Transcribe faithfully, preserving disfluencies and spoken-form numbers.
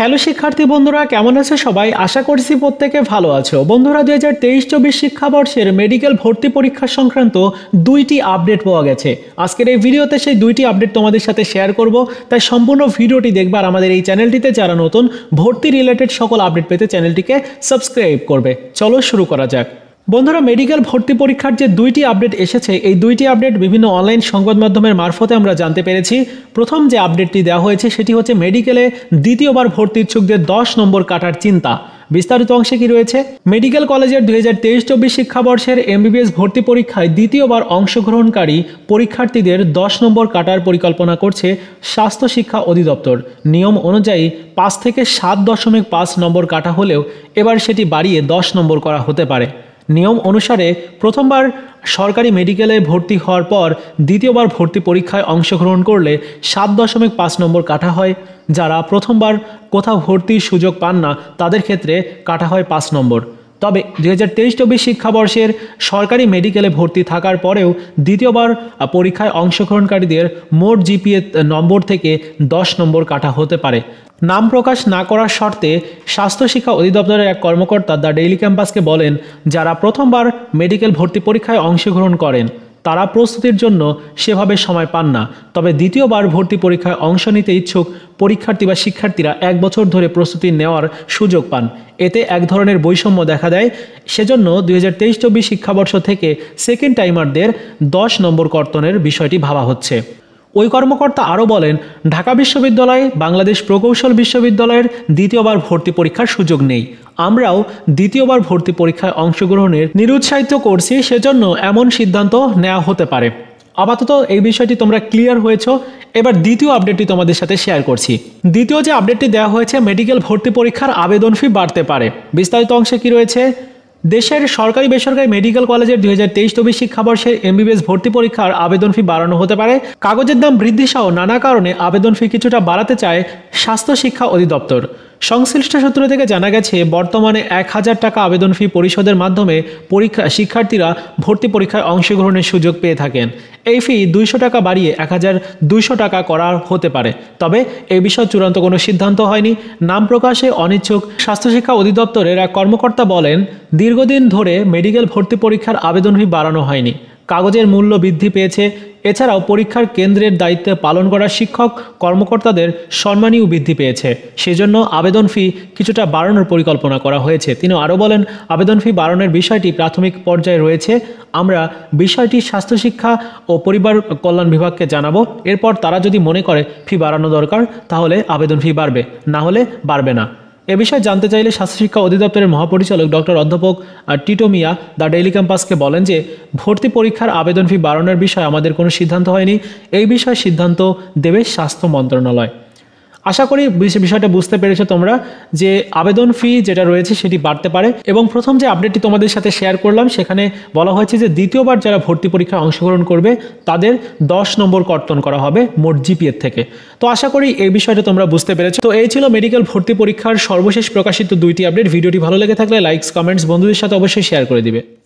Hello শিক্ষার্থী বন্ধুরা, কেমন আছে সবাই? আশা করছি প্রত্যেকে ভালো আছো। বন্ধুরা, দুই হাজার তেইশ চব্বিশ শিক্ষাবর্ষের মেডিকেল ভর্তি পরীক্ষা সংক্রান্ত দুইটি আপডেট পাওয়া গেছে। আজকের এই ভিডিওতে সেই দুইটি আপডেট তোমাদের সাথে শেয়ার করব, তাই সম্পূর্ণ ভিডিওটি দেখবে। আর আমাদের এই চ্যানেলটিতে যারা নতুন, ভর্তি রিলেটেড সকল আপডেট পেতে চ্যানেলটিকে সাবস্ক্রাইব করবে। চলো শুরু করা যাক। বন্ধুরা, মেডিকেল ভর্তি পরীক্ষার যে দুইটি আপডেট এসেছে, এই দুইটি আপডেট বিভিন্ন অনলাইন সংবাদ মাধ্যমের মারফতে আমরা জানতে পেরেছি। প্রথম যে আপডেটটি দেওয়া হয়েছে সেটি হচ্ছে মেডিকেলে দ্বিতীয়বার ভর্তি ইচ্ছুকদের দশ নম্বর কাটার চিন্তা। বিস্তারিত অংশে কি রয়েছে? মেডিকেল কলেজের দুই হাজার তেইশ চব্বিশ শিক্ষাবর্ষের এমবিবিএস ভর্তি পরীক্ষায় দ্বিতীয়বার অংশগ্রহণকারী পরীক্ষার্থীদের দশ নম্বর কাটার পরিকল্পনা করছে স্বাস্থ্য শিক্ষা অধিদপ্তর। নিয়ম অনুযায়ী পাঁচ থেকে সাত দশমিক পাঁচ নম্বর কাটা হলেও এবার সেটি বাড়িয়ে দশ নম্বর করা হতে পারে। নিয়ম অনুসারে প্রথমবার সরকারি মেডিকেলে ভর্তি হওয়ার পর দ্বিতীয়বার ভর্তি পরীক্ষায় অংশগ্রহণ করলে সাত দশমিক পাঁচ নম্বর কাটা হয়। যারা প্রথমবার কোথাও ভর্তির সুযোগ পান না তাদের ক্ষেত্রে কাটা হয় পাঁচ নম্বর। তবে দুই হাজার তেইশ চব্বিশ শিক্ষাবর্ষের সরকারি মেডিকেলে ভর্তি থাকার পরেও দ্বিতীয়বার পরীক্ষায় অংশগ্রহণকারীদের মোট জিপিএ নম্বর থেকে দশ নম্বর কাটা হতে পারে। নাম প্রকাশ না করার শর্তে স্বাস্থ্য শিক্ষা অধিদপ্তরের এক কর্মকর্তা দ্য ডেইলি ক্যাম্পাসকে বলেন, যারা প্রথমবার মেডিকেল ভর্তি পরীক্ষায় অংশগ্রহণ করেন তারা প্রস্তুতির জন্য সেভাবে সময় পান না। তবে দ্বিতীয়বার ভর্তি পরীক্ষায় অংশ নিতে ইচ্ছুক পরীক্ষার্থী বা শিক্ষার্থীরা এক বছর ধরে প্রস্তুতি নেওয়ার সুযোগ পান। এতে এক ধরনের বৈষম্য দেখা দেয়। সেজন্য দুই হাজার তেইশ চব্বিশ শিক্ষাবর্ষ থেকে সেকেন্ড টাইমারদের দশ নম্বর কর্তনের বিষয়টি ভাবা হচ্ছে। ওই কর্মকর্তা আরও বলেন, ঢাকা বিশ্ববিদ্যালয়, বাংলাদেশ প্রকৌশল বিশ্ববিদ্যালয়ের দ্বিতীয়বার ভর্তি পরীক্ষার সুযোগ নেই। আমরাও দ্বিতীয়বার ভর্তি পরীক্ষায় অংশগ্রহণের নিরুৎসাহিত করছি, সেজন্য এমন সিদ্ধান্ত নেওয়া হতে পারে। আপাতত এই বিষয়টি তোমরা ক্লিয়ার হয়েছ। এবার দ্বিতীয় আপডেটটি তোমাদের সাথে শেয়ার করছি। দ্বিতীয় যে আপডেটটি দেওয়া হয়েছে, মেডিকেল ভর্তি পরীক্ষার আবেদন ফি বাড়তে পারে। বিস্তারিত অংশে কি রয়েছে? দেশের সরকারি বেসরকারি মেডিকেল কলেজের দুই হাজার তেইশ চব্বিশ শিক্ষাবর্ষের এমবিবিএস ভর্তি পরীক্ষার আবেদন ফি বাড়ানো হতে পারে। কাগজের দাম বৃদ্ধি সহ নানা কারণে আবেদন ফি কিছুটা বাড়াতে চায় স্বাস্থ্য শিক্ষা অধিদপ্তর। সংশ্লিষ্ট সূত্র থেকে জানা গেছে, বর্তমানে এক হাজার টাকা আবেদন ফি পরিশোধের মাধ্যমে পরীক্ষা শিক্ষার্থীরা ভর্তি পরীক্ষায় অংশগ্রহণের সুযোগ পেয়ে থাকেন। এই ফি দুইশো টাকা বাড়িয়ে এক হাজার দুইশো টাকা করা হতে পারে। তবে এই বিষয়ে চূড়ান্ত কোনো সিদ্ধান্ত হয়নি। নাম প্রকাশে অনিচ্ছুক স্বাস্থ্য শিক্ষা অধিদপ্তরের এক কর্মকর্তা বলেন, দীর্ঘদিন ধরে মেডিকেল ভর্তি পরীক্ষার আবেদন ফি বাড়ানো হয়নি। কাগজের মূল্য বৃদ্ধি পেয়েছে। এছাড়াও পরীক্ষার কেন্দ্রের দায়িত্ব পালন করা শিক্ষক কর্মকর্তাদের সম্মানীয় বৃদ্ধি পেয়েছে। সেজন্য আবেদন ফি কিছুটা বাড়ানোর পরিকল্পনা করা হয়েছে। তিনি আরও বলেন, আবেদন ফি বাড়ানোর বিষয়টি প্রাথমিক পর্যায়ে রয়েছে। আমরা বিষয়টি স্বাস্থ্য শিক্ষা ও পরিবার কল্যাণ বিভাগকে জানাবো। এরপর তারা যদি মনে করে ফি বাড়ানো দরকার তাহলে আবেদন ফি বাড়বে, না হলে বাড়বে না। এ বিষয়ে জানতে চাইলে স্বাস্থ্য শিক্ষা অধিদপ্তরের মহাপরিচালক ডক্টর অধ্যাপক টিটো মিয়া দ্য ডেইলি ক্যাম্পাসকে বলেন যে, ভর্তি পরীক্ষার আবেদন ফি বাড়ানোর বিষয়ে আমাদের কোনো সিদ্ধান্ত হয়নি। এই বিষয়ে সিদ্ধান্ত দেবে স্বাস্থ্য মন্ত্রণালয়। আশা করি বিষয়টা বুঝতে পেরেছো তোমরা, যে আবেদন ফি যেটা রয়েছে সেটি বাড়তে পারে। এবং প্রথম যে আপডেটটি তোমাদের সাথে শেয়ার করলাম সেখানে বলা হয়েছে যে দ্বিতীয়বার যারা ভর্তি পরীক্ষায় অংশগ্রহণ করবে তাদের দশ নম্বর কর্তন করা হবে মোট জিপিএর থেকে। তো আশা করি এই বিষয়টা তোমরা বুঝতে পেরেছো। তো এই ছিল মেডিকেল ভর্তি পরীক্ষার সর্বশেষ প্রকাশিত দুইটি আপডেট। ভিডিওটি ভালো লেগে থাকলে লাইকস, কমেন্টস বন্ধুদের সাথে অবশ্যই শেয়ার করে দিবে।